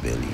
Billy.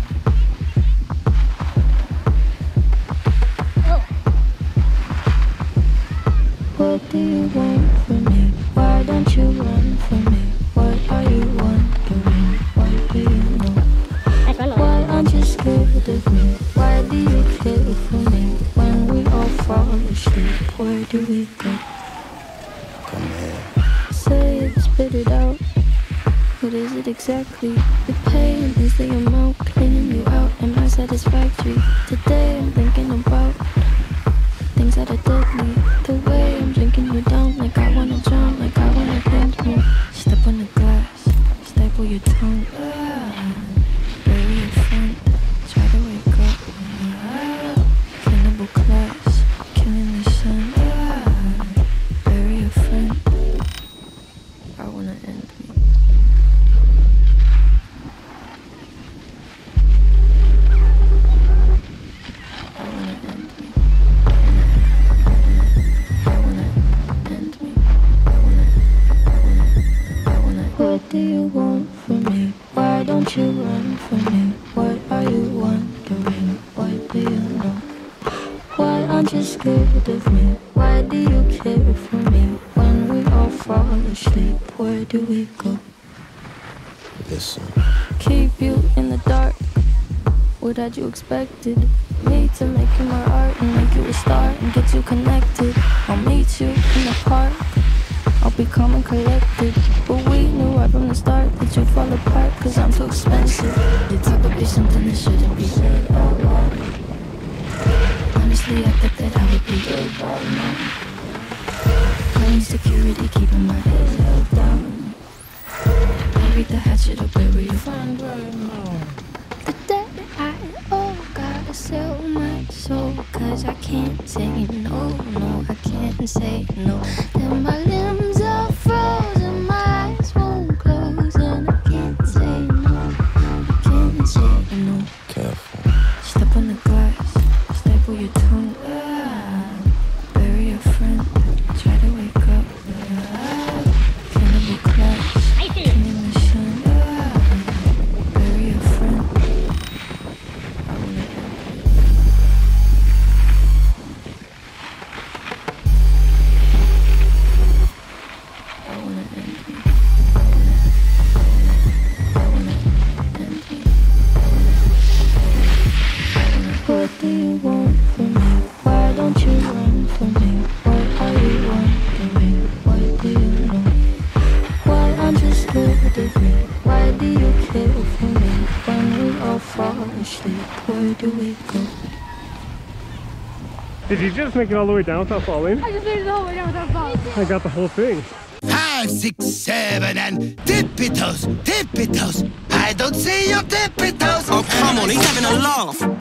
What do you want from me? Why don't you run from me? What are you wondering? What do you know? Why aren't you scared of me? Why do you care for me? When we all fall asleep, where do we go? Come here. Say it, spit it out. What is it exactly? The pain is the amount cleaning you out. Am I satisfactory? Today I'm thinking about things that are deadly. The way I'm drinking you down, like I wanna drown, like I wanna bend me. Step on the glass, staple your tongue. Bury your friend, try to wake up. Cannibal class, killing the sun. Bury your friend, I wanna end me. What do you want from me? Why don't you run from me? What are you wondering? What do you know? Why aren't you scared of me? Why do you care for me? When we all fall asleep, where do we go? Listen. Keep you in the dark. What had you expected? Me to make you my art and make you a star and get you connected. I'll meet you in the park. I'll be calm and collected. But we knew right from the start that you'd fall apart, cause I'm too expensive. You talk about something that shouldn't be said out loud. Honestly, I thought that I would be dead by now. Playing security, keeping my head held down. Bury the hatchet or bury your friend right now. The day I gotta sell my soul, cause I can't say no, no, I can't say no. Then my limbs are frozen, my eyes won't close, and I can't say no, I can't say no. Careful. Step on the glass, staple your tongue. Bury your friend, try to wake up. Cannibal class, killing the sun. Bury your friend, I wanna end me. I wanna end me. I wanna end me. What do you want from me? Why don't you run from me? What are you wondering? What do you know? Why aren't you scared of me? Why do you care for me? When we all fall asleep, where do we go? Did you just make it all the way down without falling? I just made it all the way down without falling. I got the whole thing. 5, 6, 7, and tippy toes, tippy toes. I don't see your tippy toes. Oh, come on, he's having a laugh.